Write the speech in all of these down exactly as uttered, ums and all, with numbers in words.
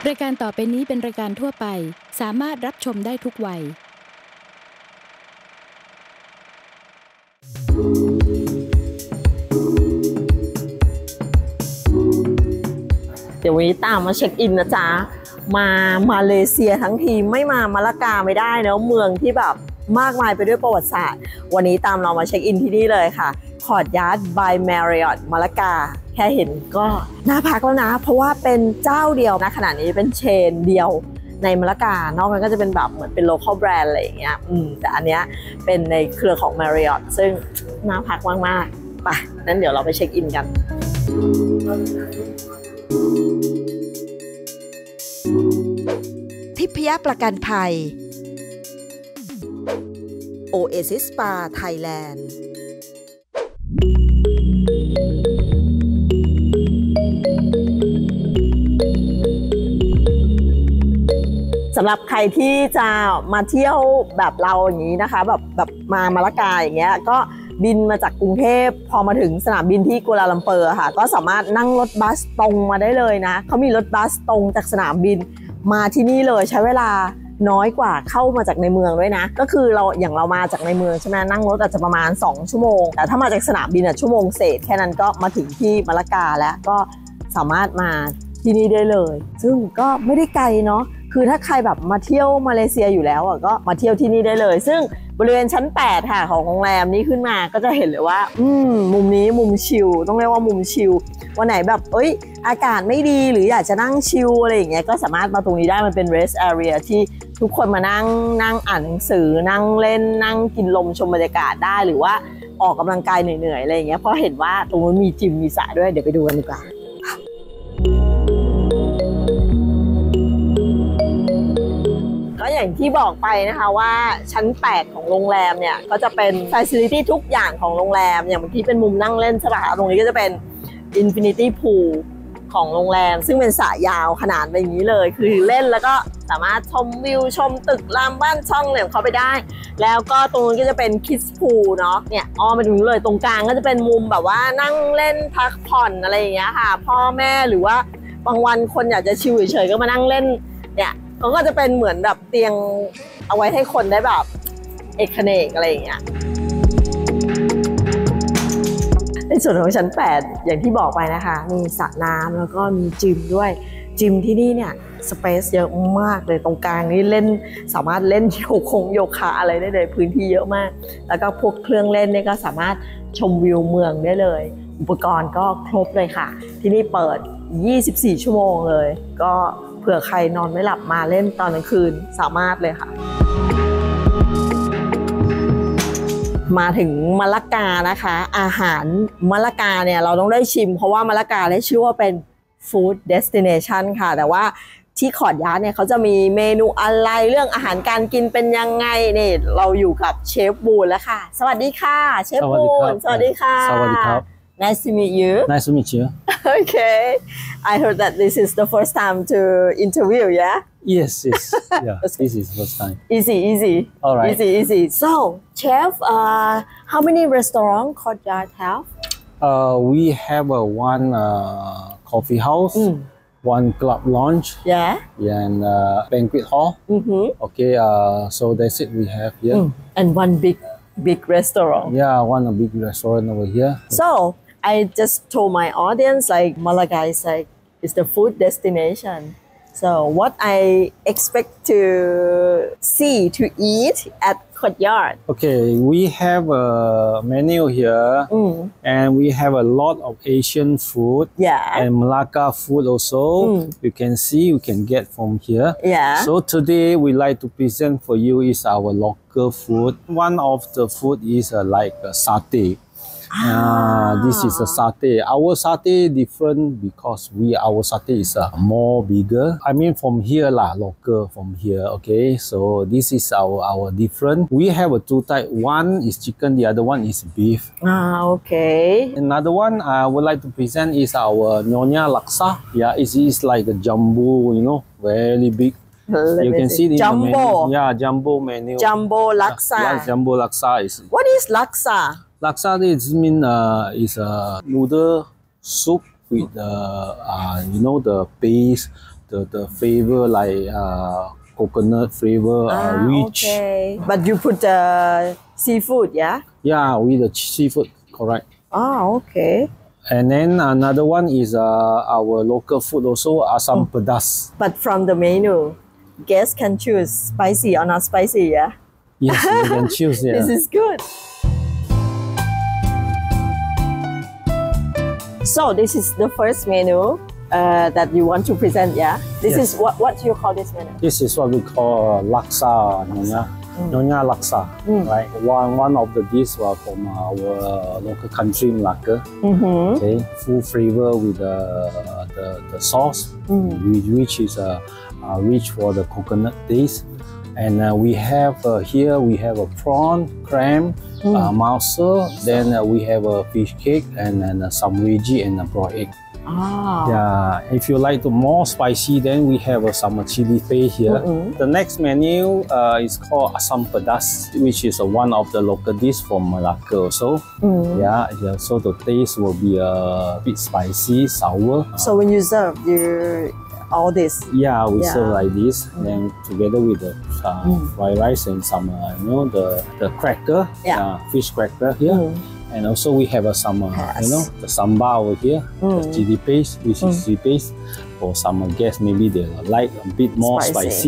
รายการต่อไปนี้เป็นรายการทั่วไปสามารถรับชมได้ทุกวัยเดี๋ยววันนี้ตามมาเช็คอินนะจ๊ะมามาเลเซียทั้งทีไม่มามาละกาไม่ได้เนอะเมืองที่แบบมากมายไปด้วยประวัติศาสตร์วันนี้ตามเรามาเช็คอินที่นี่เลยค่ะคอร์ทยาร์ด by Marriott มาละกาแค่เห็นก็น่าพักแล้วนะเพราะว่าเป็นเจ้าเดียวนะขณะนี้เป็นเชนเดียวในมาละกานอกนั้นก็จะเป็นแบบเหมือนเป็น local brand อะไรอย่างเงี้ยอืมแต่อันเนี้ยเป็นในเครือของ Marriott ซึ่งน่าพักมากๆไปนั้นเดี๋ยวเราไปเช็คอินกันทิพยประกันภัย Oasis Spa Thailand สำหรับใครที่จะมาเที่ยวแบบเราอย่างนี้นะคะแบบแบบมามาละกาอย่างเงี้ยก็บินมาจากกรุงเทพพอมาถึงสนามบินที่กัวลาลัมเปอร์ค่ะก็สามารถนั่งรถบัสตรงมาได้เลยนะเขามีรถบัสตรงจากสนามบินมาที่นี่เลยใช้เวลาน้อยกว่าเข้ามาจากในเมืองด้วยนะก็คือเราอย่างเรามาจากในเมืองใช่ไหมนั่งรถอาจจะประมาณสองชั่วโมงแต่ถ้ามาจากสนามบินอะชั่วโมงเศษแค่นั้นก็มาถึงที่มาละกาแล้วก็สามารถมาที่นี่ได้เลยซึ่งก็ไม่ได้ไกลเนาะคือถ้าใครแบบมาเที่ยวมาเลเซียอยู่แล้วอ่ะก็มาเที่ยวที่นี่ได้เลยซึ่งบริเวณชั้นแปดค่ะของโรงแรมนี้ขึ้นมาก็จะเห็นเลยว่าอืมมุมนี้มุมชิลต้องเรียกว่ามุมชิลวันไหนแบบเอ้ยอากาศไม่ดีหรืออยากจะนั่งชิลอะไรอย่างเงี้ยก็สามารถมาตรงนี้ได้มันเป็น rest area ที่ทุกคนมานั่งนั่งอ่านหนังสือนั่งเล่นนั่งกินลมชมบรรยากาศได้หรือว่าออกกำลังกายเหนื่อยๆอะไรอย่างเงี้ยเพราะเห็นว่าตรงนู้นมีจิมมีสระด้วยเดี๋ยวไปดูกันดีกว่าก็อย่างที่บอกไปนะคะว่าชั้นแปดของโรงแรมเนี่ยก็จะเป็น facility ทุกอย่างของโรงแรมอย่างเมื่อกี้เป็นมุมนั่งเล่นใช่ป่ะตรงนี้ก็จะเป็น infinity pool ของโรงแรมซึ่งเป็นสระยาวขนาดแบบนี้เลยคือเล่นแล้วก็สามารถชมวิวชมตึกรามบ้านช่องเหลี่ยมเข้าไปได้แล้วก็ตรงนี้ก็จะเป็น kids pool เนาะเนี่ยอ้อมไปถึงเลยตรงกลางก็จะเป็นมุมแบบว่านั่งเล่นพักผ่อนอะไรอย่างเงี้ยค่ะพ่อแม่หรือว่าบางวันคนอยากจะชิลเฉยๆก็มานั่งเล่นเนี่ยเขาก็จะเป็นเหมือนแบบเตียงเอาไว้ให้คนได้แบบเอกเขนกอะไรอย่างเงี้ยในส่วนของชั้นแปดอย่างที่บอกไปนะคะมีสระน้ำแล้วก็มีจิมด้วยจิมที่นี่เนี่ยสเปซเยอะมากเลยตรงกลางนี่เล่นสามารถเล่นโยคงโยคะอะไรได้เลยพื้นที่เยอะมากแล้วก็พวกเครื่องเล่นเนี่ยก็สามารถชมวิวเมืองได้เลยอุปกรณ์ก็ครบเลยค่ะที่นี่เปิดยี่สิบสี่ชั่วโมงเลยก็เผื่อใครนอนไม่หลับมาเล่นตอนกลางคืนสามารถเลยค่ะมาถึงมาละกานะคะอาหารมาละกาเนี่ยเราต้องได้ชิมเพราะว่ามาละกาได้ชื่อว่าเป็น food destination ค่ะแต่ว่าที่คอร์ทยาร์ดเนี่ยเขาจะมีเมนูอะไรเรื่องอาหารการกินเป็นยังไงนี่เราอยู่กับเชฟบูนแล้วค่ะสวัสดีค่ะเชฟบูนสวัสดีค่ะสวัสดีครับNice to meet you. Nice to meet you. Okay. I heard that this is the first time to interview, yeah? Yes, yes. Yeah, this is the first time. Easy, easy. All right. Easy, easy. So, chef, uh, how many restaurants Courtyard have? Uh, we have a one uh, coffee house, mm. one club lounge, yeah, and uh, banquet hall. Mm-hmm. Okay, uh, so that's it we have here. Mm. And one big, big restaurant. Yeah, one a big restaurant over here. So, I just told my audience like Malaga is like is the food destination. So what I expect to see to eat at Courtyard. Okay, we have a menu here, mm. and we have a lot of Asian food. Yeah. And Malacca food also. Mm. You can see you can get from here. Yeah. So today we like to present for you is our local food. One of the food is uh, like a satay. Ah. Uh, this is a satay. Our satay different because we our satay is uh, more bigger. I mean from here lah, local from here. Okay, so this is our our different. We have a two type. One is chicken, the other one is beef. Ah, okay. Another one I would like to present is our Nyonya Laksa. Yeah, it is like a jumbo, you know, very big. Let you can see, see jumbo. In the menu. Yeah, jumbo menu. Jumbo laksa. Yeah, yeah, jumbo laksa is. What is laksa? Laksa is mean uh, is a noodle soup with uh, uh, you know the base the the flavor like uh, coconut flavor, uh, Ah, rich. okay. But you put the seafood, yeah? Yeah, with the seafood, correct. Ah, okay. And then another one is uh, our local food also, asam pedas. But from the menu, guests can choose spicy or not spicy, yeah? Yes, you can choose. Yeah. This is good. So this is the first menu uh, that you want to present, yeah? This Yes. is what what you call this menu? This is what we call laksa, Nyonya. Nyonya laksa, right? One one of the dishes were from our local country, Malacca. Mm-hmm. Okay, full flavor with the the, the sauce, which, which is uh, uh, rich for the coconut taste. And uh, we have uh, here we have a prawn, cram, uh, mouser. Then uh, we have a fish cake and then uh, some veggie and a broiled egg. Ah. Yeah, if you like the more spicy, then we have uh, some chili paste here. The next menu uh, is called asam pedas, which is uh, one of the local dish from Malacca also. Yeah, yeah, so the taste will be a bit spicy, sour. So when you serve, you all this. Yeah, we Yeah. serve like this, then together with the uh, fried rice and some, uh, you know, the the cracker, Yeah. uh, fish cracker here. And also we have uh, some, uh, Yes. you know, the sambal over here, the chili paste, which is chili paste. For some uh, guests, maybe they like a bit more Spicy. spicy.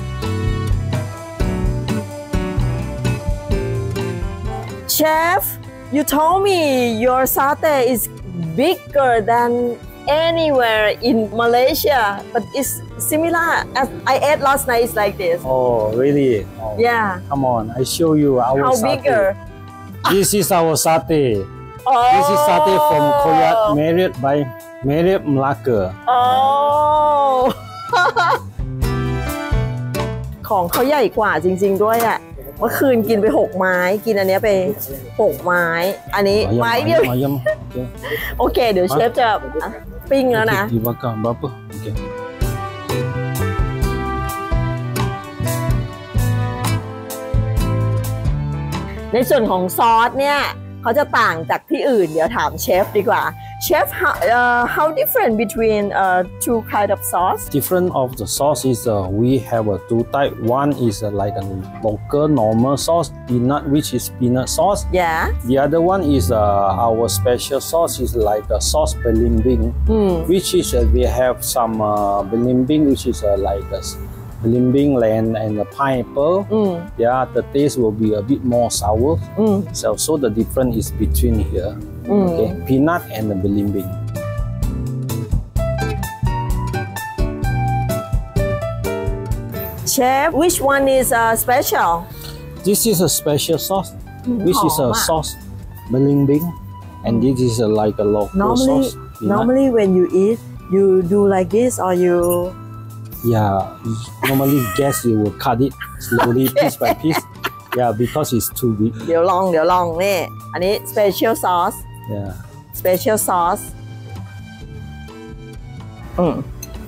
Chef, you told me your satay is bigger than anywhere in Malaysia, but it's similar as I ate last night. It's like this. Oh, really? Oh, Yeah. Come on, I show you our How satay. bigger? This is our satay. Oh. This is satay from Koyat, married by Marriott Malacca. Oh. ของเขาใหญ่กว่าจริงๆด้วยอ่ะเมื่อคืนกินไปหกไม้กินอันเนี้ยไปหกไม้อันนี้ไม้เดียว Ayam, okay. โอเคเดี๋ยวเชฟจะอ่ะปิ้งแล้วนะ Okay, dibakar berapa? Okay. ในส่วนของซอสเนี่ยเขาจะต่างจากที่อื่นเดี๋ยวถามเชฟดีกว่าเชฟ how, uh, how different between uh, two kind of sauce Different of the sauce is uh, we have a two type. One is uh, like a local normal sauce, peanut, which is peanut sauce. yeah The other one is uh, our special sauce is like a sauce belimbing, which is uh, we have some uh, belimbing, which is uh, like a belimbing land and a pineapple. Yeah, the taste will be a bit more sour. So, so the difference is between here, okay, peanut and the belimbing. Chef which one is uh, special This is a special sauce, which is a hot. sauce belimbing, and this is a, like a local normally sauce. peanut. normally when you eat you do like this or you Yeah, normally guess you will cut it slowly, piece by piece. Yeah, because it's too big. เดี๋ยวลองเดี๋ยวลองนี่อันนี้ special sauce Yeah. special sauce อืม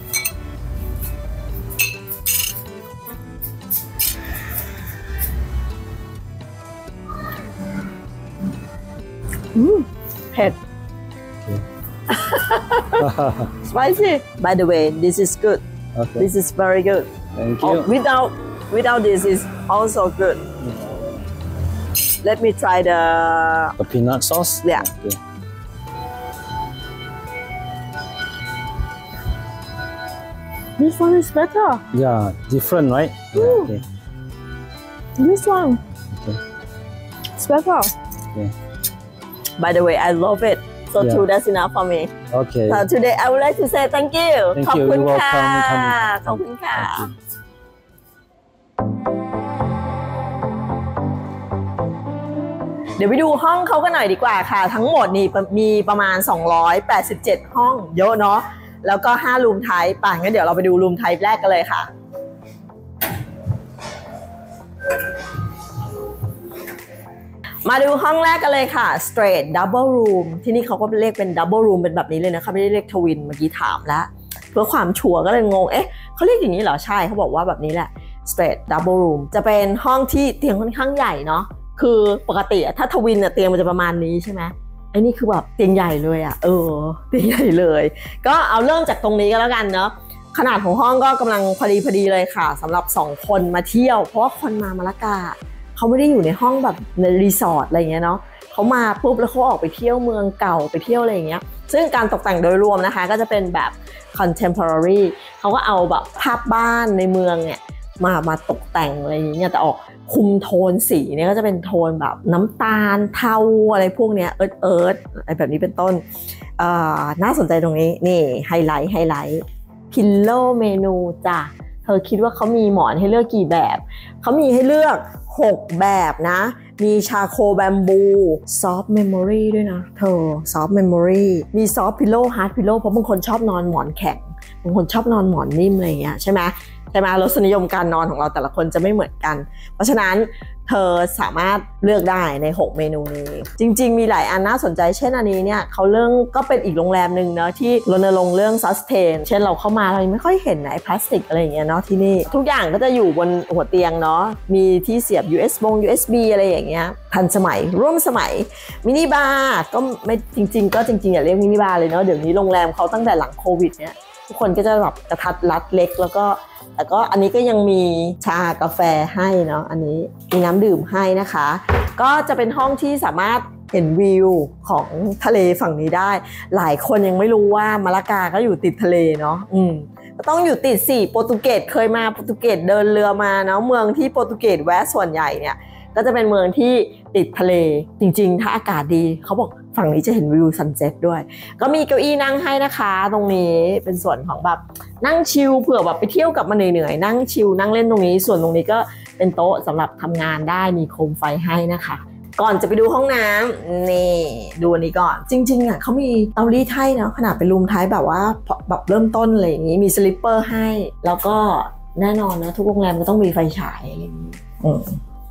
อืมเผ็ด spicy by the way this is good Okay. this is very good Thank Oh, you. without without this is also good let me try the The peanut sauce. Yeah. Okay. this one is better Yeah, different, right? Yeah, Ooh. okay. this one Okay. it's better Okay. by the way I love it so Yeah. two that's enough for me Okay. so today I would like to say thank you Thank ขอบ you. คุณ You're ค่ะ welcome. ขอบคุณค่ะ Thank you. เดี๋ยวไปดูห้องเขากันหน่อยดีกว่าค่ะ ทั้งหมดนี่มีประมาณสองร้อยแปดสิบเจ็ดห้องเยอะเนาะแล้วก็ห้ารูมไทป์ป่ะงั้นเดี๋ยวเราไปดูรูมไทป์แรกกันเลยค่ะ มาดูห้องแรกกันเลยค่ะ straight double room ที่นี่เขาก็เรียกเป็น double room เป็นแบบนี้เลยนะคะไม่ได้เรียกทวินเมื่อกี้ถามแล้ว เพื่อความชัวร์ก็เลยงงเอ๊ะเขาเรียกอย่างนี้เหรอใช่เขาบอกว่าแบบนี้แหละ straight double room จะเป็นห้องที่เตียงค่อนข้างใหญ่เนาะคือปกติถ้าทวินเนี่ยเตียงมันจะประมาณนี้ใช่ไหมไอ้นี่คือแบบเตียงใหญ่เลยอ่ะเออเตียงใหญ่เลยก็เอาเริ่มจากตรงนี้ก็แล้วกันเนาะขนาดของห้องก็กำลังพอดีพอดีเลยค่ะสำหรับสองคนมาเที่ยวเพราะว่าคนมามะละกาเขาไม่ได้อยู่ในห้องแบบในรีสอร์ทอะไรเงี้ยเนาะเขามาปุ๊บแล้วเขาออกไปเที่ยวเมืองเก่าไปเที่ยวอะไรอย่างเงี้ยซึ่งการตกแต่งโดยรวมนะคะก็จะเป็นแบบ contemporary เขาก็เอาแบบภาพบ้านในเมืองเนี่ยมามาตกแต่งอะไรอย่างเงี้ยแต่ออกคุมโทนสีเนี่ยก็จะเป็นโทนแบบน้ำตาลเทาอะไรพวกเนี้ยเอิร์ธเอิร์ธอะไรแบบนี้เป็นต้นน่าสนใจตรงนี้นี่ไฮไลท์ไฮไลท์พิลโลเมนูจ้ะเธอคิดว่าเขามีหมอนให้เลือกกี่แบบเขามีให้เลือกหกแบบนะมีชาโคแบมบูซอฟต์เมมโมรีด้วยนะเธอซอฟต์เมมโมรีมีซอฟต์พิลโลฮาร์ดพิลโลเพราะบางคนชอบนอนหมอนแข็งบางคนชอบนอนหมอนนิ่มอะไรอย่างเงี้ยใช่ไหมใช่ไหมรสนิยมการนอนของเราแต่ละคนจะไม่เหมือนกันเพราะฉะนั้นเธอสามารถเลือกได้ในหกเมนูนี้จริงๆมีหลายอันน่าสนใจเช่นอันนี้เนี่ยเขาเรื่องก็เป็นอีกโรงแรมหนึ่งเนาะที่รณรงค์เรื่อง sustain เช่นเราเข้ามาเราไม่ค่อยเห็นไอ้พลาสติกอะไรอย่างเงี้ยเนาะที่นี่ทุกอย่างก็จะอยู่บนหัวเตียงเนาะมีที่เสียบ ยู เอส บง ยู เอส บี อะไรอย่างเงี้ยทันสมัยร่วมสมัยมินิบาร์ก็ไม่จริงๆก็จริงๆอย่าเรียกมินิบาร์เลยเนาะเดี๋ยวนี้โรงแรมเขาตั้งแต่หลังโควิดเนี่ยทุกคนก็จะแบบกระทัดรัดเล็กแล้วก็แต่ก็อันนี้ก็ยังมีชากาแฟให้เนาะอันนี้มีน้ำดื่มให้นะคะก็จะเป็นห้องที่สามารถเห็นวิวของทะเลฝั่งนี้ได้หลายคนยังไม่รู้ว่ามะละกาก็อยู่ติดทะเลเนาะอืมก็ต้องอยู่ติดสิโปรตุเกสเคยมาโปรตุเกสเดินเรือมาเนาะเมืองที่โปรตุเกสแวะส่วนใหญ่เนี่ยก็จะเป็นเมืองที่ติดทะเลจริงๆถ้าอากาศดีเขาบอกฝั่งนี้จะเห็นวิวซันเซ็ตด้วยก็มีเก้าอี้นั่งให้นะคะตรงนี้เป็นส่วนของแบบนั่งชิลเผื่อแบบไปเที่ยวกลับมาเหนื่อยๆนั่งชิลนั่งเล่นตรงนี้ส่วนตรงนี้ก็เป็นโต๊ะสำหรับทำงานได้มีโคมไฟให้นะคะก่อนจะไปดูห้องน้ำนี่ดูอันนี้ก่อนจริงๆอ่ะเขามีเตารีดให้เนาะขนาดเป็นรูมไทป์แบบว่าแบบเริ่มต้นอะไรอย่างนี้มีสลิปเปอร์ให้แล้วก็แน่นอนนะทุกโรงแรมก็ต้องมีไฟฉายอะไรอย่างนี้อืม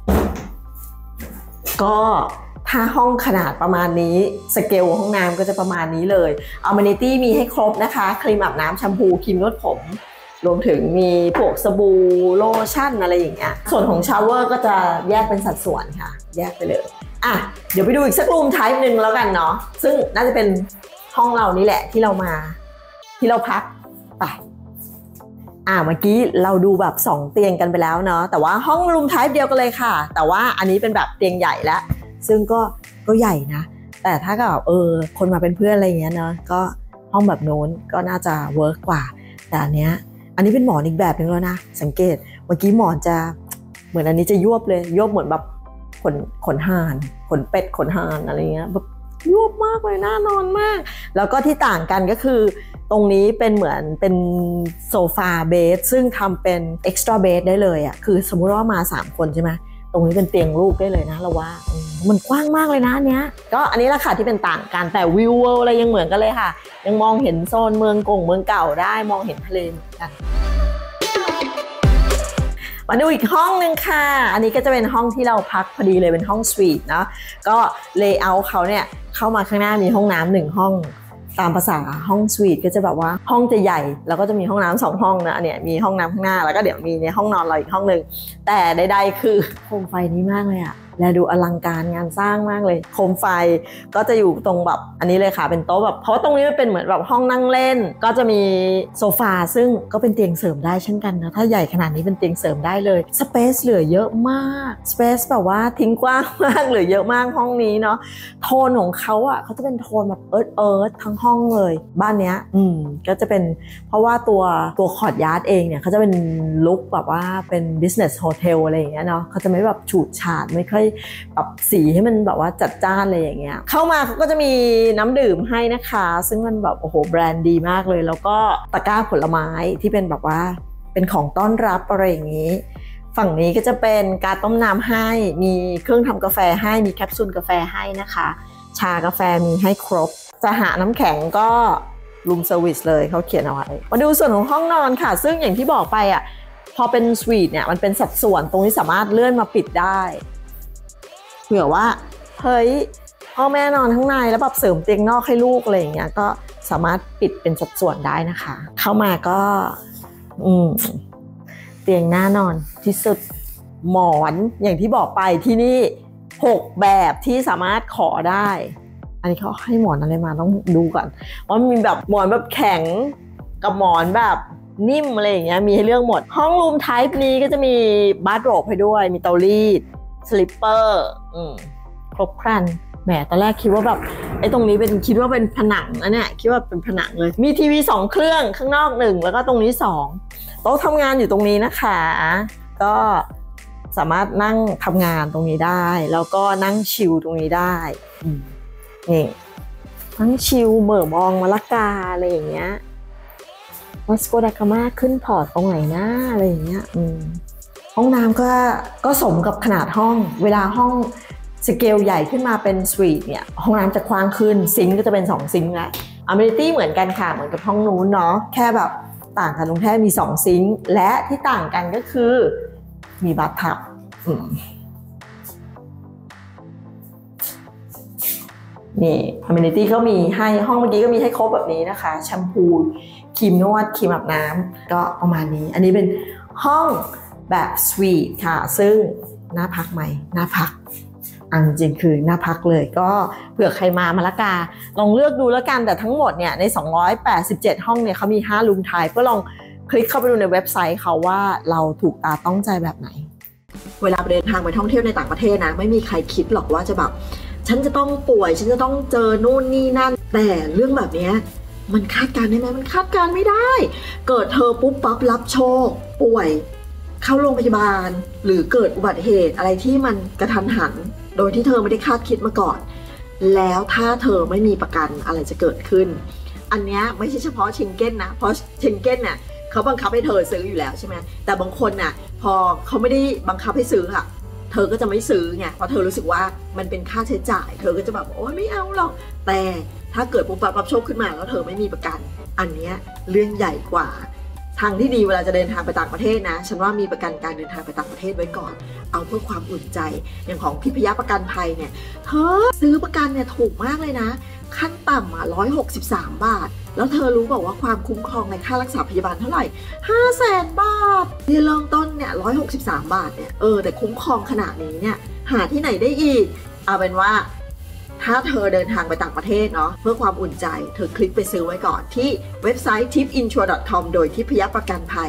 ก็ถ้าห้องขนาดประมาณนี้สเกลห้องน้ำก็จะประมาณนี้เลยอเมนิตี้มีให้ครบนะคะครีมอาบน้ำแชมพูครีมนวดผมรวมถึงมีพวกสบู่โลชั่นอะไรอย่างเงี้ยส่วนของชาวเวอร์ก็จะแยกเป็นสัดส่วนค่ะแยกไปเลยอ่ะเดี๋ยวไปดูอีกสักรูมไทป์หนึ่งแล้วกันเนาะซึ่งน่าจะเป็นห้องเรานี่แหละที่เรามาที่เราพักไปอ่ะเมื่อกี้เราดูแบบสองเตียงกันไปแล้วเนาะแต่ว่าห้องรูมไทป์เดียวกันเลยค่ะแต่ว่าอันนี้เป็นแบบเตียงใหญ่แล้วซึ่งก็ก็ใหญ่นะแต่ถ้ากับเออคนมาเป็นเพื่อนอะไรอย่างเงี้ยเนาะก็ห้องแบบโน้นก็น่าจะเวิร์กกว่าแต่อันเนี้ยอันนี้เป็นหมอนอีกแบบนึงแล้วนะสังเกตเมื่อกี้หมอนจะเหมือนอันนี้จะยวบเลยยวบเหมือนแบบขนขนห่านขนเป็ดขนห่านอะไรเงี้ยแบบยวบมากเลยน่านอนมากแล้วก็ที่ต่างกันก็คือตรงนี้เป็นเหมือนเป็นโซฟาเบดซึ่งทำเป็นเอ็กซ์ตร้าเบดได้เลยอ่ะคือสมมุติว่ามาสามคนใช่ไหมตรงนี้เป็นเตียงลูกได้เลยนะเราว่ามันกว้างมากเลยนะเนี้ยก็อันนี้แหละค่ะที่เป็นต่างกันแต่วิวอะไรยังเหมือนกันเลยค่ะยังมองเห็นโซนเมืองกงเมืองเก่าได้มองเห็นทะเลเหมือนกันมาดูอีกห้องนึงค่ะอันนี้ก็จะเป็นห้องที่เราพักพอดีเลยเป็นห้องสวีทเนาะก็เลเยอร์เขาเนี่ยเข้ามาข้างหน้ามีห้องน้ำหนึ่งห้องตามภาษาห้องสวีทก็จะแบบว่าห้องจะใหญ่แล้วก็จะมีห้องน้ำสองห้องนะเนี่ยมีห้องน้ำข้างหน้าแล้วก็เดี๋ยวมีในห้องนอนเราอีกห้องนึงแต่ใดๆคือโคมไฟนี้มากเลยอะและดูอลังการงานสร้างมากเลยโคมไฟก็จะอยู่ตรงแบบอันนี้เลยค่ะเป็นโต๊ะแบบเพราะตรงนี้มันเป็นเหมือนแบบห้องนั่งเล่นก็จะมีโซฟาซึ่งก็เป็นเตียงเสริมได้เช่นกันนะถ้าใหญ่ขนาดนี้เป็นเตียงเสริมได้เลยสเปซเหลือเยอะมากสเปซแบบว่าทิ้งกว้างมากเหลือเยอะมากห้องนี้เนาะโทนของเขาอ่ะเขาจะเป็นโทนแบบเอิร์ธเอิร์ธทั้งห้องเลยบ้านเนี้ยอืมก็จะเป็นเพราะว่าตัวตัวคอร์ทยาร์ดเองเนี่ยเขาจะเป็นลุคแบบว่าเป็น business hotel อะไรอย่างเงี้ยเนาะเขาจะไม่แบบฉูดฉาดไม่ค่อยปรับสีให้มันแบบว่าจัดจ้านอะไรอย่างเงี้ยเข้ามาเขาก็จะมีน้ำดื่มให้นะคะซึ่งมันแบบโอ้โหแบรนด์ดีมากเลยแล้วก็ตะกร้าผลไม้ที่เป็นแบบว่าเป็นของต้อนรับอะไรอย่างนี้ฝั่งนี้ก็จะเป็นการต้มน้ำให้มีเครื่องทำกาแฟให้มีแคปซูลกาแฟให้นะคะชากาแฟมีให้ครบจะหาน้ำแข็งก็รูมเซอร์วิสเลยเขาเขียนเอาไว้มาดูส่วนของห้องนอนค่ะซึ่งอย่างที่บอกไปอ่ะพอเป็นสวีทเนี่ยมันเป็นสัดส่วนตรงนี้สามารถเลื่อนมาปิดได้เผื่อว่าเฮ้ยพ่อแม่นอนข้างในแล้วแบบเสริมเตียงนอกให้ลูกอะไรอย่างเงี้ยก็สามารถปิดเป็นสัดส่วนได้นะคะเข้ามาก็อืมเตียงน่านอนที่สุดหมอนอย่างที่บอกไปที่นี่หกแบบที่สามารถขอได้อันนี้เขาให้หมอนอะไรมาต้องดูก่อนว่ามีแบบหมอนแบบแข็งกับหมอนแบบนิ่มอะไรอย่างเงี้ยมีให้เลือกหมดห้องรูมไทป์นี้ก็จะมีบาร์โรบให้ด้วยมีเตารีดสลิปเปอร์อืมครบครันแหมตอนแรกคิดว่าแบบไอ้ตรงนี้เป็นคิดว่าเป็นผนังนะเนี่ยคิดว่าเป็นผนังเลยมีทีวีสองเครื่องข้างนอกหนึ่งแล้วก็ตรงนี้สองโต๊ะทำงานอยู่ตรงนี้นะคะก็สามารถนั่งทำงานตรงนี้ได้แล้วก็นั่งชิลตรงนี้ได้นี่นั่งชิลเหม่อมองมะละกาอะไรอย่างเงี้ยวาสโกดากามาขึ้นพอร์ตตรงไหนนะอะไรอย่างเงี้ยอืมห้องน้ำก็ก็สมกับขนาดห้องเวลาห้องสเกลใหญ่ขึ้นมาเป็นสวีทเนี่ยห้องน้ำจะกว้างขึ้นซิงค์ก็จะเป็นสองซิงค์ละอเมนิตี้เหมือนกันค่ะเหมือนกับห้องนู้นเนาะแค่แบบต่างกันตรงแค่มีสองซิงค์และที่ต่างกันก็คือมีบัตทับนี่อเมนิตี้ก็มีให้ห้องเมื่อกี้ก็มีให้ครบแบบนี้นะคะแชมพูครีมนวดครีมอาบน้ำก็ประมาณนี้อันนี้เป็นห้องแบบสวีทค่ะซึ่งน่าพักไหมน่าพักอันจริงคือน่าพักเลยก็เผื่อใครมามะละกาลองเลือกดูแล้วกันแต่ทั้งหมดเนี่ยในสองร้อยแปดสิบเจ็ดห้องเนี่ยเขามีห้ารูมไทป์ก็ลองคลิกเข้าไปดูในเว็บไซต์เขาว่าเราถูกตาต้องใจแบบไหนเวลาไปเดินทางไปท่องเที่ยวในต่างประเทศนะไม่มีใครคิดหรอกว่าจะแบบฉันจะต้องป่วยฉันจะต้องเจอนู่นนี่นั่นแต่เรื่องแบบนี้มันคาดการณ์ได้ไหมมันคาดการณ์ไม่ได้เกิดเธอปุ๊บปั๊บรับโชคป่วยเข้าโรงพยาบาลหรือเกิดอุบัติเหตุอะไรที่มันกระทันหันโดยที่เธอไม่ได้คาดคิดมาก่อนแล้วถ้าเธอไม่มีประกันอะไรจะเกิดขึ้นอันนี้ไม่ใช่เฉพาะเชงเก้นนะเพราะเชงเก้นเนี่ยเขาบังคับให้เธอซื้ออยู่แล้วใช่ไหมแต่บางคนน่ะพอเขาไม่ได้บังคับให้ซื้ออะเธอก็จะไม่ซื้อไงเพราะเธอรู้สึกว่ามันเป็นค่าใช้จ่ายเธอก็จะแบบโอ๊ยไม่เอาหรอกแต่ถ้าเกิดปุ๊บปั๊บรับโชคขึ้นมาแล้วเธอไม่มีประกันอันนี้เรื่องใหญ่กว่าทางที่ดีเวลาจะเดินทางไปต่างประเทศนะฉันว่ามีประกันการเดินทางไปต่างประเทศไว้ก่อนเอาเพื่อความอุ่นใจอย่างของพิพยประกันภัยเนี่ยเธอซื้อประกันเนี่ยถูกมากเลยนะขั้นต่ำอ่ะร้อยหกสิบสามบาทแล้วเธอรู้บอกว่าความคุ้มครองในค่ารักษาพยาบาลเท่าไหร่ห้าแสนบาทที่เริ่มต้นเนี่ยร้อยหกสิบสามบาทเนี่ยเออแต่คุ้มครองขนาดนี้เนี่ยหาที่ไหนได้อีกเอาเป็นว่าถ้าเธอเดินทางไปต่างประเทศเนาะเพื่อความอุ่นใจเธอคลิกไปซื้อไว้ก่อนที่เว็บไซต์ ทิปอินชัวร์ ดอท คอม โดยทิพยประกันภัย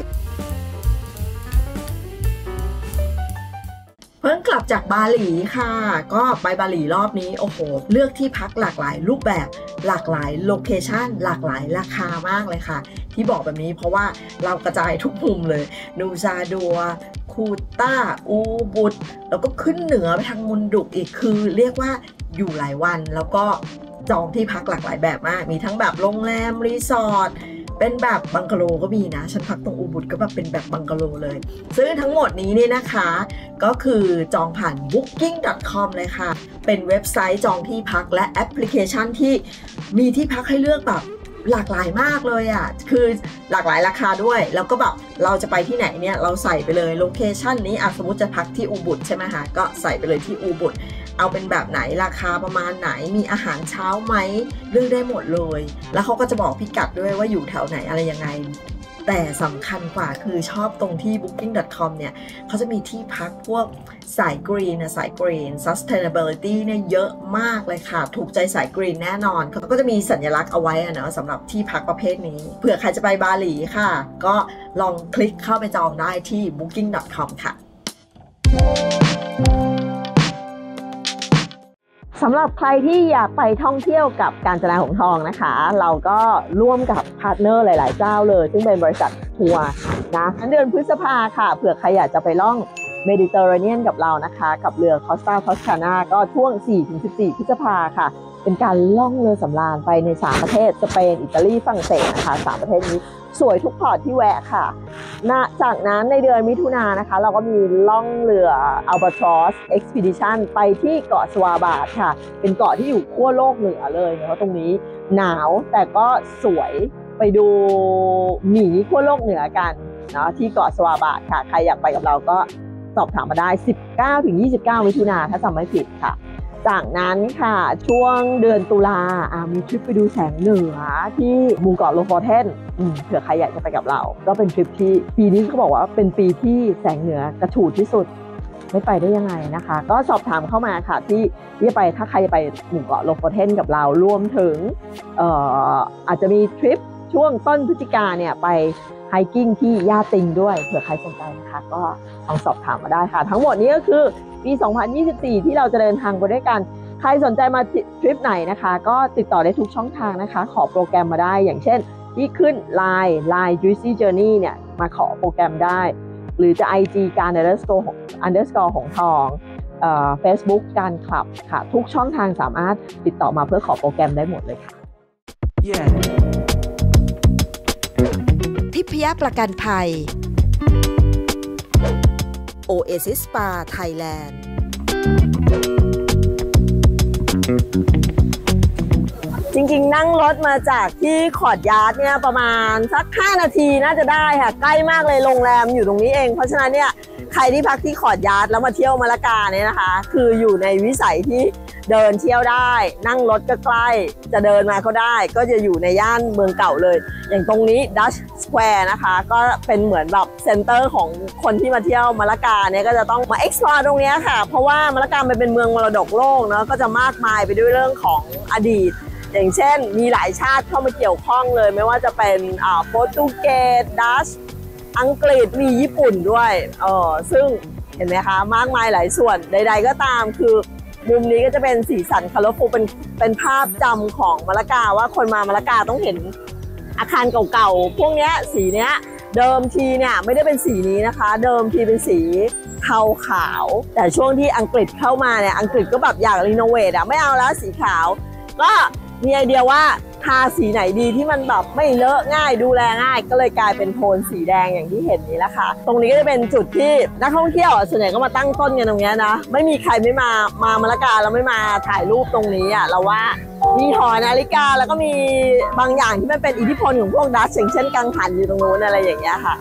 เพิ่งกลับจากบาหลีค่ะก็ไปบาหลีรอบนี้โอ้โหเลือกที่พักหลากหลายรูปแบบหลากหลายโลเคชั่นหลากหลายราคามากเลยค่ะที่บอกแบบนี้เพราะว่าเรากระจายทุกมุมเลยนูซาดัวคูต้าอูบุตแล้วก็ขึ้นเหนือไปทางมุนดุกอีกคือเรียกว่าอยู่หลายวันแล้วก็จองที่พักหลากหลายแบบมากมีทั้งแบบโรงแรมรีสอร์ทเป็นแบบบังกะโลก็มีนะฉันพักตรงอูบุตก็แบบเป็นแบบบังกะโลเลยซึ่งทั้งหมดนี้นี่นะคะก็คือจองผ่าน บุ๊กกิ้ง ดอท คอม เลยค่ะเป็นเว็บไซต์จองที่พักและแอปพลิเคชันที่มีที่พักให้เลือกแบบหลากหลายมากเลยอ่ะคือหลากหลายราคาด้วยแล้วก็แบบเราจะไปที่ไหนเนี่ยเราใส่ไปเลยโลเคชันนี้อ่ะสมมติจะพักที่อูบุตใช่ไหมคะก็ใส่ไปเลยที่อูบุตเอาเป็นแบบไหนราคาประมาณไหนมีอาหารเช้าไหมเลือกได้หมดเลยแล้วเขาก็จะบอกพิกัดด้วยว่าอยู่แถวไหนอะไรยังไงแต่สำคัญกว่าคือชอบตรงที่ บุ๊กกิ้ง ดอท คอม เนี่ยเขาจะมีที่พักพวกสายกรีนนะสายกรีน sustainability เนี่ยเยอะมากเลยค่ะถูกใจสายกรีนแน่นอนเขาก็จะมีสัญลักษณ์เอาไว้อะเนาะสำหรับที่พักประเภทนี้เผื่อใครจะไปบาหลีค่ะก็ลองคลิกเข้าไปจองได้ที่ บุ๊กกิ้ง ดอท คอม ค่ะสำหรับใครที่อยากไปท่องเที่ยวกับกาญจนาหงส์ทองนะคะเราก็ร่วมกับพาร์ทเนอร์หลายๆเจ้าเลยซึ่งเป็นบริษัททัวร์นะเดือนพฤษภาค่ะเผื่อใครอยากจะไปล่องเมดิเตอร์เรเนียนกับเรานะคะกับเรือคอสตาทอสคานาก็ช่วง สี่ถึงสิบสี่ พฤษภาค่ะเป็นการล่องเรือสำราญไปในสามประเทศสเปนอิตาลีฝรั่งเศสนะคะสามประเทศนี้สวยทุกพอร์ตที่แวะค่ะจากนั้นในเดือนมิถุนายนนะคะเราก็มีล่องเรือ Albatross Expedition ไปที่เกาะสวาบาร์ดค่ะเป็นเกาะที่อยู่ขั้วโลกเหนือเลยนะคะตรงนี้หนาวแต่ก็สวยไปดูหมีขั้วโลกเหนือกันเนาะที่เกาะสวาบาร์ดค่ะใครอยากไปกับเราก็สอบถามมาได้ สิบเก้าถึงยี่สิบเก้า มิถุนายนถ้าจำไม่ผิดค่ะจากนั้นค่ะช่วงเดือนตุลาอ่ามีทริปไปดูแสงเหนือที่หมู่เกาะโลฟอร์เทนเผื่อใครอยากจะไปกับเราก็เป็นทริปที่ปีนี้เขาบอกว่าเป็นปีที่แสงเหนือกระฉูดที่สุดไม่ไปได้ยังไงนะคะก็สอบถามเข้ามาค่ะที่ที่ไปถ้าใครจะไปหมู่เกาะโลฟอร์เทนกับเรารวมถึงเอ่ออาจจะมีทริปช่วงต้นพฤศจิกาเนี่ยไปไฮกิ้งที่ย่าติงด้วยเผื่อใครสนใจนะคะก็ลองสอบถามมาได้ค่ะทั้งหมดนี้ก็คือปี สองพันยี่สิบสี่ ที่เราจะเดินทางไปด้วยกันใครสนใจมาทริปไหนนะคะก็ติดต่อได้ทุกช่องทางนะคะขอโปรแกรมมาได้อย่างเช่นที่ขึ้น ไลน์ ไลน์ Juicy Journey เนี่ยมาขอโปรแกรมได้หรือจะ ไอ จี การ underscore ของ underscore ของทองเอ่อ Facebook การคลับค่ะทุกช่องทางสามารถติดต่อมาเพื่อขอโปรแกรมได้หมดเลยค่ะ yeah. ทิพยประกันภัย Oasis Spa Thailand จริงๆนั่งรถมาจากที่ขอร์ดยาร์ดเนี่ยประมาณสักห้านาทีน่าจะได้ค่ะใกล้มากเลยโรงแรมอยู่ตรงนี้เองเพราะฉะนั้นเนี่ยใครที่พักที่ขอร์ดยาร์ดแล้วมาเที่ยวมะละกาเนี่ยนะคะคืออยู่ในวิสัยที่เดินเที่ยวได้นั่งรถก็ใกล้จะเดินมาก็ได้ก็จะอยู่ในย่านเมืองเก่าเลยอย่างตรงนี้ Dutch Square นะคะก็เป็นเหมือนแบบเซ็นเตอร์ของคนที่มาเที่ยวมะละกาเนี่ยก็จะต้องมา explore ตรงนี้ค่ะเพราะว่ามะละกามันเป็นเมืองมรดกโลกเนาะก็จะมากมายไปด้วยเรื่องของอดีตอย่างเช่นมีหลายชาติเข้ามาเกี่ยวข้องเลยไม่ว่าจะเป็นอ่าโปรตุเกสดัชอังกฤษมีญี่ปุ่นด้วยเออซึ่งเห็นไหมคะมากมายหลายส่วนใดๆก็ตามคือมุมนี้ก็จะเป็นสีสันคัลเลอร์ฟูลเป็นเป็นภาพจำของมะละกาว่าคนมามะละกาต้องเห็นอาคารเก่าๆพวกเนี้ยสีเนี้ยเดิมทีเนี่ยไม่ได้เป็นสีนี้นะคะเดิมทีเป็นสีเทาขาวแต่ช่วงที่อังกฤษเข้ามาเนี่ยอังกฤษก็แบบอยากรีโนเวทอะไม่เอาแล้วสีขาวก็มีไอเดียว่าทาสีไหนดีที่มันแบบไม่เลอะง่ายดูแลง่ายก็เลยกลายเป็นโทนสีแดงอย่างที่เห็นนี้แหละค่ะตรงนี้ก็จะเป็นจุดที่นักท่องเที่ยวส่วนใหญ่ก็มาตั้งต้นกันตรงนี้นะไม่มีใครไม่มามามะละกาแล้วไม่มาถ่ายรูปตรงนี้อ่ะเราว่ามีหอนาฬิกาแล้วก็มีบางอย่างที่มันเป็นอิทธิพลของพวกดัชอย่างเช่นกังหันอยู่ตรงนู้นอะไรอย่างเงี้ยค่ะ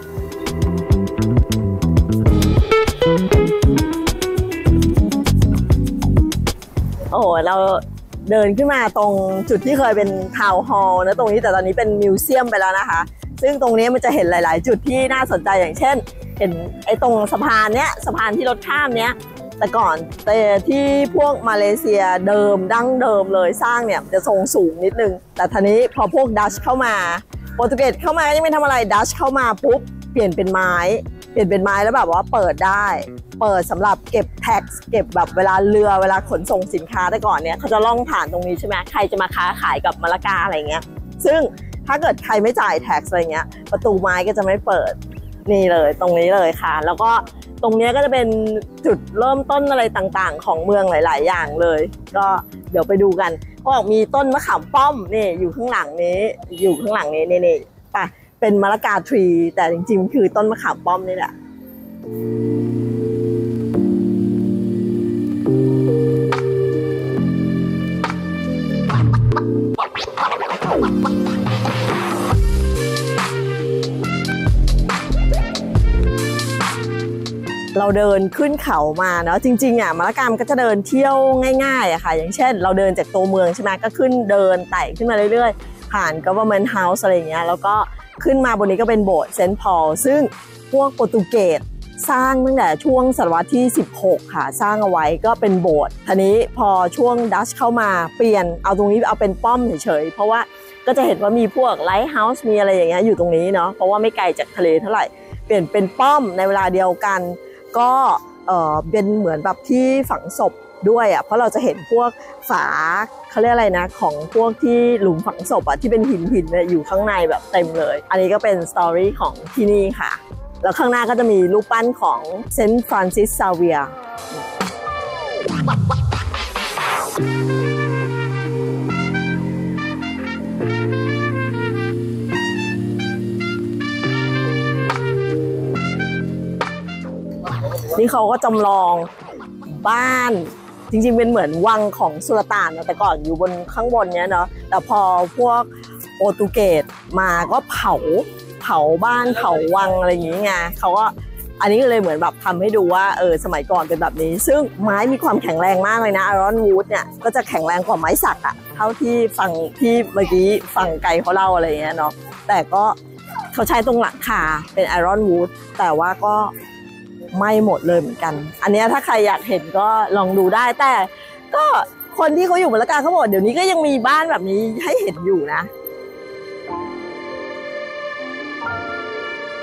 โอ้โหเราเดินขึ้นมาตรงจุดที่เคยเป็นทาวน์ฮอลล์นะตรงนี้แต่ตอนนี้เป็นมิวเซียมไปแล้วนะคะซึ่งตรงนี้มันจะเห็นหลายๆจุดที่น่าสนใจอย่างเช่นเห็นไอ้ตรงสะพานเนี้ยสะพานที่รถข้ามเนี้ยแต่ก่อนแต่ที่พวกมาเลเซียเดิมดั้งเดิมเลยสร้างเนี่ยจะทรงสูงนิดนึงแต่ทีนี้พอพวกดัชเข้ามาโปรตุเกสเข้ามายังไม่ทำอะไรดัชเข้ามาปุ๊บเปลี่ยนเป็นไม้เปลี่ยนเป็นไม้แล้วแบบว่าเปิดได้เปิดสำหรับเก็บแท็กซ์เก็บแบบเวลาเรือเวลาขนส่งสินค้าแต่ก่อนเนี่ยเขาจะล่องผ่านตรงนี้ใช่ไหมใครจะมาค้าขายกับมะละกาอะไรเงี้ยซึ่งถ้าเกิดใครไม่จ่ายแท็กซ์อะไรเงี้ยประตูไม้ก็จะไม่เปิดนี่เลยตรงนี้เลยค่ะแล้วก็ตรงนี้ก็จะเป็นจุดเริ่มต้นอะไรต่างๆของเมืองหลายๆอย่างเลยก็เดี๋ยวไปดูกันเขาบอกมีต้นมะขามป้อมนี่อยู่ข้างหลังนี้อยู่ข้างหลังนี้นี่ๆป่ะเป็นมะละกาทรีแต่จริงๆคือต้นมะขามป้อมนี่แหละเราเดินขึ้นเขามาเนาะจริงๆอ่ะมะละกาก็จะเดินเที่ยวง่ายๆอะค่ะอย่างเช่นเราเดินจากตัวเมืองใช่ไหมก็ขึ้นเดินไต่ขึ้นมาเรื่อยๆผ่าน Government House อะไรอย่างเงี้ยแล้วก็ขึ้นมาบนนี้ก็เป็นโบสถ์เซนต์พอลซึ่งพวกโปรตุเกสสร้างตั้งแต่ช่วงศตวรรษที่สิบหกค่ะสร้างเอาไว้ก็เป็นโบสถ์ทีนี้พอช่วงดัชเข้ามาเปลี่ยนเอาตรงนี้เอาเป็นป้อมเฉยๆเพราะว่าก็จะเห็นว่ามีพวกไลท์เฮาส์มีอะไรอย่างเงี้ยอยู่ตรงนี้เนาะเพราะว่าไม่ไกลจากทะเลเท่าไหร่เปลี่ยนเป็นป้อมในเวลาเดียวกันก็เอ่อเป็นเหมือนแบบที่ฝังศพด้วยอ่ะเพราะเราจะเห็นพวกฝาเขาเรียกอะไรนะของพวกที่หลุมฝังศพอ่ะที่เป็นหินหินเนี่ยอยู่ข้างในแบบเต็มเลยอันนี้ก็เป็นสตอรี่ของที่นี่ค่ะแล้วข้างหน้าก็จะมีรูปปั้นของเซนต์ฟรานซิสซาเวียร์นี่เขาก็จำลองบ้านจริงๆเป็นเหมือนวังของสุลต่านนะแต่ก่อนอยู่บนข้างบนเนี้ยเนาะแต่พอพวกโปรตุเกสมาก็เผาเผาบ้านเผาวังอะไรอย่างงี้ไงเขาก็อันนี้ก็เลยเหมือนแบบทำให้ดูว่าเออสมัยก่อนเป็นแบบนี้ซึ่งไม้มีความแข็งแรงมากเลยนะไอรอนวูดเนี่ยก็จะแข็งแรงกว่าไม้สักอะเท่าที่ฟังที่เมื่อกี้ฟังไกด์เขาเล่าอะไรอย่างเงี้ยเนาะแต่ก็เขาใช้ตรงหลังคาเป็นไอรอนวูดแต่ว่าก็ไม่หมดเลยเหมือนกันอันนี้ถ้าใครอยากเห็นก็ลองดูได้แต่ก็คนที่เขาอยู่มะละกาเขาบอกเดี๋ยวนี้ก็ยังมีบ้านแบบนี้ให้เห็นอยู่นะ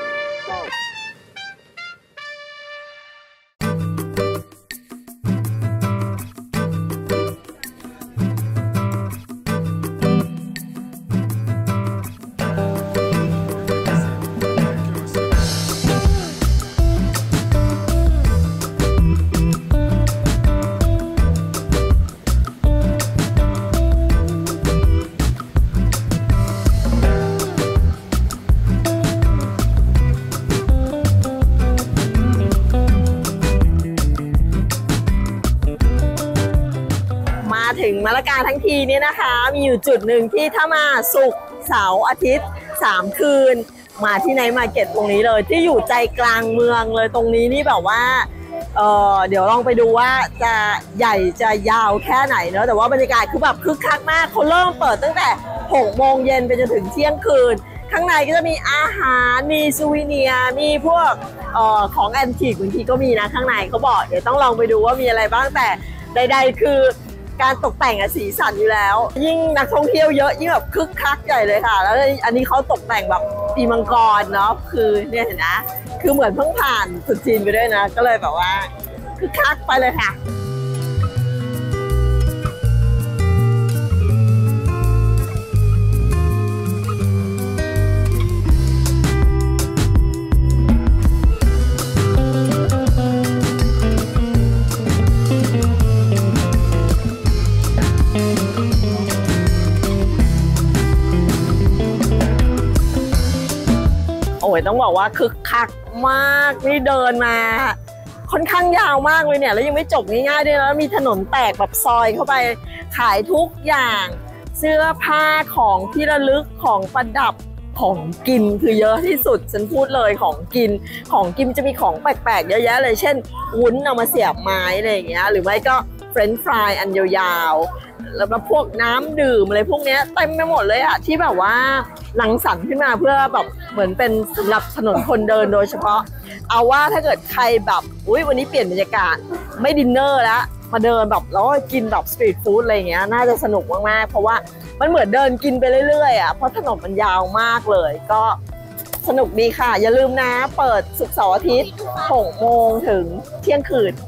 มะละกาทั้งทีเนี่ยนะคะมีอยู่จุดหนึ่งที่ถ้ามาศุกร์เสาร์อาทิตย์สามคืนมาที่ไนท์มาร์เก็ตตรงนี้เลยที่อยู่ใจกลางเมืองเลยตรงนี้นี่แบบว่าเออเดี๋ยวลองไปดูว่าจะใหญ่จะยาวแค่ไหนเนอะแต่ว่าบรรยากาศคือแบบคึกคักมากเขาเริ่มเปิดตั้งแต่หกโมงเย็นไปจนถึงเที่ยงคืนข้างในก็จะมีอาหารมีซูวิเนียร์มีพวกเอ่อของแอนทิกบางทีก็มีนะข้างในเขาบอกเดี๋ยวต้องลองไปดูว่ามีอะไรบ้างแต่ใดๆคือการตกแต่งอะสีสันอยู่แล้วยิ่งนักท่องเที่ยวเยอะยิ่งแบบคึกคักใหญ่เลยค่ะแล้วอันนี้เขาตกแต่งแบบปีมังกรเนาะคือเนี่ยเห็นนะคือเหมือนเพิ่งผ่านตรุษจีนไปด้วยนะก็เลยแบบว่าคึกคักไปเลยค่ะโอ้ยต้องบอกว่าคึกคักมากนี่เดินมาค่อนข้างยาวมากเลยเนี่ยแล้วยังไม่จบง่ายๆด้วยแล้วมีถนนแตกแบบซอยเข้าไปขายทุกอย่างเสื้อผ้าของที่ระลึกของประดับของกินคือเยอะที่สุดฉันพูดเลยของกินของกินจะมีของแปลกๆเยอะแยะเลยเช่นวุ้นเอามาเสียบไม้อะไรอย่างเงี้ยหรือไม่ก็เฟรนช์ฟรายอันยาวๆแล้วก็พวกน้ำดื่มอะไรพวกนี้เต็มไปหมดเลยอะที่แบบว่ารังสรรค์ขึ้นมาเพื่อแบบเหมือนเป็นสำหรับถนนคนเดินโดยเฉพาะเอาว่าถ้าเกิดใครแบบอุ้ยวันนี้เปลี่ยนบรรยากาศไม่ดินเนอร์แล้วมาเดินแบบแล้วกินแบบสตรีทฟู้ดอะไรอย่างเงี้ยน่าจะสนุกมากๆเพราะว่ามันเหมือนเดินกินไปเรื่อยๆอ่ะเพราะถนนมันยาวมากเลยก็สนุกดีค่ะอย่าลืมนะเปิดศุกร์เสาร์อาทิตย์หกโมงถึงเที่ยงคืน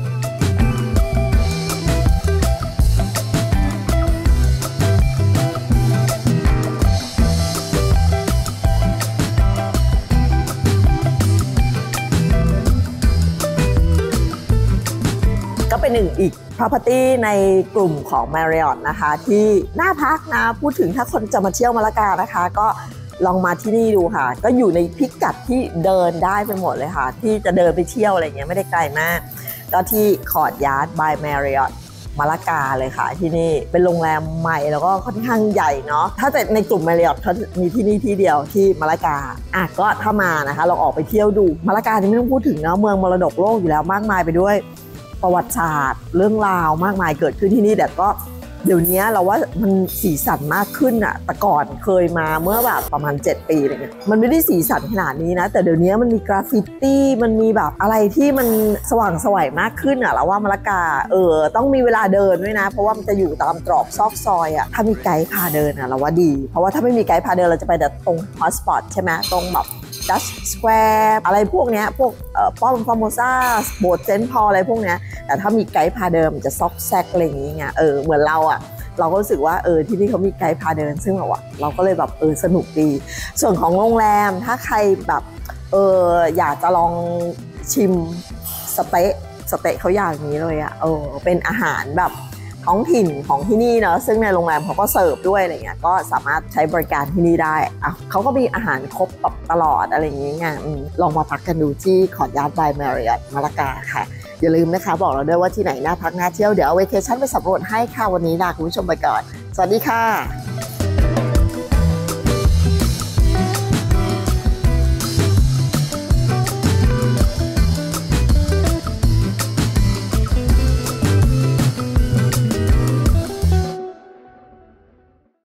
ก็เป็นหนึ่งอีก property ในกลุ่มของ Marriott นะคะที่น่าพักนะพูดถึงถ้าคนจะมาเที่ยวมะละกานะคะก็ลองมาที่นี่ดูค่ะก็อยู่ในพิกัดที่เดินได้ไปหมดเลยค่ะที่จะเดินไปเที่ยวอะไรเงี้ยไม่ได้ไกลมากก็ที่คอร์ทยาร์ด by Marriott มะละกาเลยค่ะที่นี่เป็นโรงแรมใหม่แล้วก็ค่อนข้างใหญ่เนาะถ้าแต่ในกลุ่ม Marriott เขามีที่นี่ที่เดียวที่มะละกาอ่ะก็ถ้ามานะคะเราออกไปเที่ยวดูมะละกานี่ไม่ต้องพูดถึงนะเมืองมรดกโลกอยู่แล้วมากมายไปด้วยประวัติศาสตร์เรื่องราวมากมายเกิดขึ้นที่นี่แต่ก็เดี๋ยวนี้เราว่ามันสีสันมากขึ้นอะแต่ก่อนเคยมาเมื่อแบบประมาณเจ็ดปีอะไรเงี้ยมันไม่ได้สีสันขนาดนี้นะแต่เดี๋ยวนี้มันมีกราฟฟิตี้มันมีแบบอะไรที่มันสว่างไสวมากขึ้นอะเราว่ามะละกาเออต้องมีเวลาเดินด้วยนะเพราะว่ามันจะอยู่ตามตรอกซอกซอยอะถ้ามีไกด์พาเดินอะเราว่าดีเพราะว่าถ้าไม่มีไกด์พาเดินเราจะไปแต่ตรงฮอตสปอตใช่ไหมตรงแบบดัชสแควร์อะไรพวกเนี้ยพวกป้อมฟอร์โมซ่าโบสถ์เซนต์พอลอะไรพวกเนี้ยแต่ถ้ามีไกด์พาเดินมันจะซอกแซกอะไรอย่างเงี้ยเออเหมือนเราอ่ะเราก็รู้สึกว่าเออที่นี่เขามีไกด์พาเดินซึ่งเราอ่ะเราก็เลยแบบเออสนุกดีส่วนของโรงแรมถ้าใครแบบเอออยากจะลองชิมสเต๊ะสเต๊ะเขาอย่างนี้เลยอ่ะเออเป็นอาหารแบบท้องถิ่นของที่นี่เนาะซึ่งในโรงแรมเขาก็เสิร์ฟด้วยอะไรเงี้ยก็สามารถใช้บริการที่นี่ได้อ่ะเขาก็มีอาหารครบแบบตลอดอะไรอย่างเงี้ยลองมาพักกันดูที่คอร์ทยาร์ด by Marriott มะละกาค่ะอย่าลืมนะคะบอกเราด้วยว่าที่ไหนน่าพักน่าเที่ยวเดี๋ยวเอาเวเคชั่นไปสำรวจให้ค่ะวันนี้ลาคุณผู้ชมไปก่อนสวัสดีค่ะ